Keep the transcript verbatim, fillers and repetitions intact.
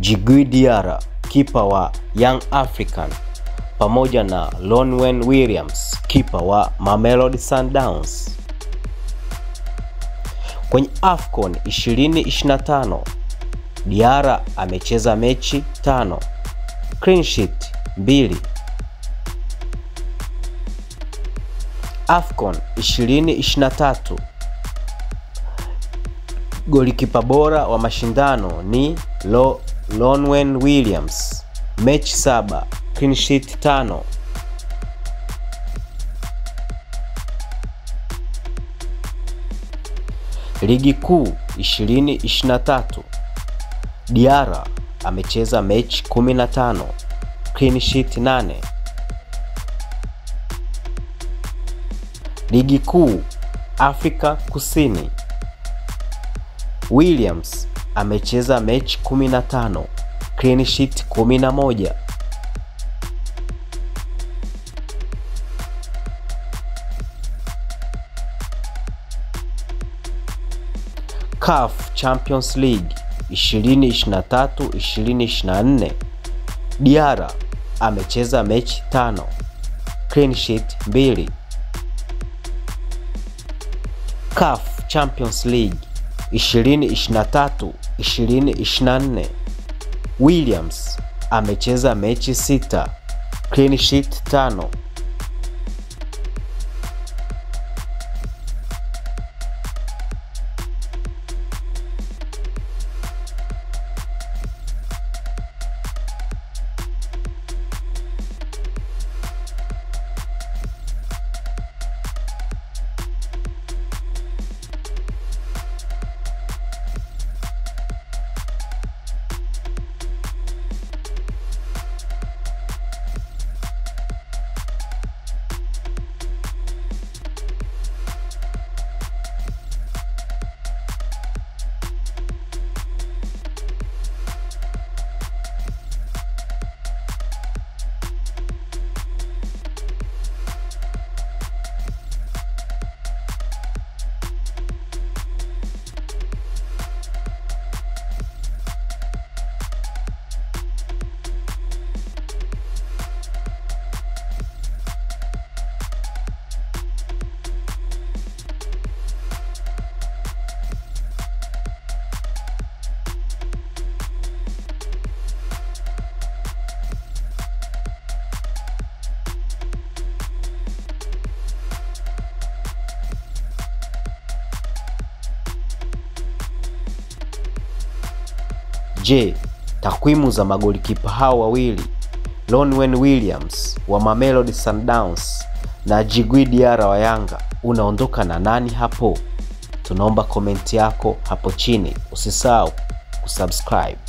Diarra, kipa wa Young African, pamoja na Lonwen Williams, kipa wa Mamelodi Sundowns. Kwenye AFCON ishirini ishirini na tano, Diarra amecheza mechi tano, clean sheet mbili. AFCON ishirini ishirini na tatu, golikipa bora wa mashindano ni Lo Lonwen Williams, mechi saba, clean sheet tano. Ligi kuu ishirini ishirini na tatu, Diarra amecheza mechi kumi na tano, clean sheet nane. Ligi kuu Afrika Kusini, Williams amecheza mechi kumi na tano, clean sheet kumi na moja. C A F Champions League ishirini ishirini na tatu ishirini ishirini na nne, Diarra amecheza mechi tano, clean sheet mbili. C A F Champions League ishirini ishirini na tatu ishirini ishirini na nne, Williams amecheza mechi sita, clean sheet tano. Je, takwimu za magolikipa hao wawili, Lonwen Williams wa Mamelodi Sundowns na Diarra wa Yanga, unaondoka na nani hapo? Tunaomba komenti yako hapo chini. Usisahau kusubscribe.